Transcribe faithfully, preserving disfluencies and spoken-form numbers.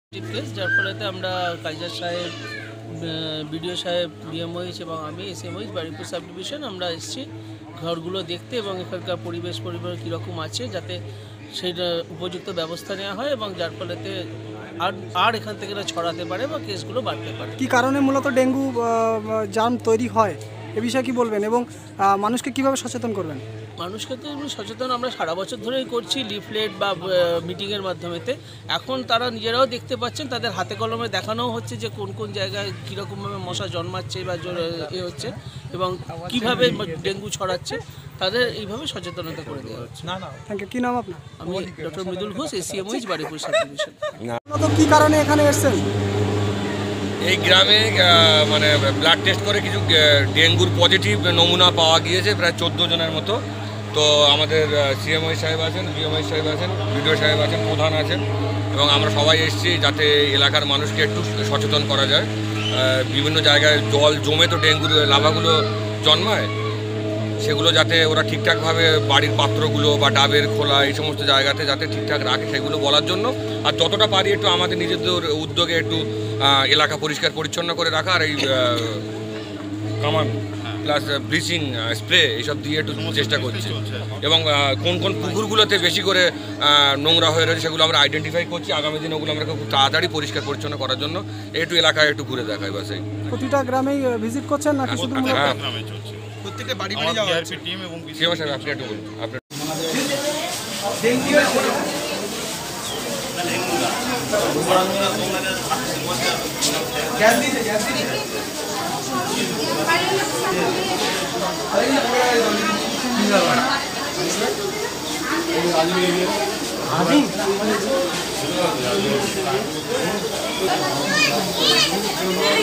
Case যার ফলেতে আমরা কাজের সাহেব বিডিও সাহেব বিএমওইচ এবং আমি এসএমওইচ বারুইপুর সাব ডিভিশন আমরা এসেছি ঘরগুলো দেখতে এবং এখানকার পরিবেশ পরিবার কীরকম আছে যাতে সেইটা উপযুক্ত ব্যবস্থা নেওয়া হয় এবং যার ফলেতে আর আর এখান থেকে ছড়াতে পারে বা কেসগুলো বাড়তে পারে। কী কারণে মূলত ডেঙ্গু জার্ম তৈরি হয় এ বিষয়ে কী বলবেন এবং মানুষকে কীভাবে সচেতন করবেন? মানুষকে তো এমনি সচেতন আমরা সারা বছর ধরেই করছি লিফলেট বা মিটিংয়ের মাধ্যমেতে। এখন তারা নিজেরাও দেখতে পাচ্ছেন, তাদের হাতে কলমে দেখানোও হচ্ছে যে কোন কোন জায়গায় কীরকমভাবে মশা জন্মাচ্ছে বা এ হচ্ছে এবং কীভাবে ডেঙ্গু ছড়াচ্ছে, তাদের এইভাবে সচেতনতা করে দেওয়া হচ্ছে। না না থ্যাংক ইউ। কী নাম আপনার? আমি doctor Mridul Ghosh, ACMOH Baruipur sub division. তো কী কারণে এখানে এসেছেন? এই গ্রামে মানে ব্লাড টেস্ট করে কিছু ডেঙ্গুর পজিটিভ নমুনা পাওয়া গিয়েছে, প্রায় চোদ্দো জনের মতো। তো আমাদের সিএমওই সাহেব আছেন, বিএমওই সাহেব আছেন, বিডিও সাহেব আছেন, প্রধান আছেন এবং আমরা সবাই এসেছি যাতে এলাকার মানুষকে একটু সচেতন করা যায়। বিভিন্ন জায়গায় জল জমে তো ডেঙ্গুর লাভাগুলো জন্মায়, সেগুলো যাতে ওরা ঠিকঠাকভাবে বাড়ির পাত্রগুলো বা ডাবের খোলা এই সমস্ত জায়গাতে যাতে ঠিকঠাক রাখে সেগুলো বলার জন্য। আর যতটা পারি একটু আমাদের নিজেদের উদ্যোগে একটু এলাকা পরিষ্কার পরিচ্ছন্ন করে রাখা আর এই কামান প্লাস ব্লিচিং স্প্রে এইসব দিয়ে একটু চেষ্টা করছি এবং কোন কোন পুকুরগুলোতে বেশি করে নোংরা হয়ে রয়েছে সেগুলো আমরা আইডেন্টিফাই করছি। আগামী দিনে ওগুলো আমরা খুব তাড়াতাড়ি পরিষ্কার পরিচ্ছন্ন করার জন্য একটু এলাকায় একটু ঘুরে দেখাই বাস। এই প্রতিটা গ্রামেই ভিজিট করছেন নাকি শুধু? হ্যাঁ, প্রত্যেকটা বাড়ি বাড়ি যাওয়া হচ্ছে টিম এবং সিএমও সাহেব আপনি একটু বলুন আপনার। আমি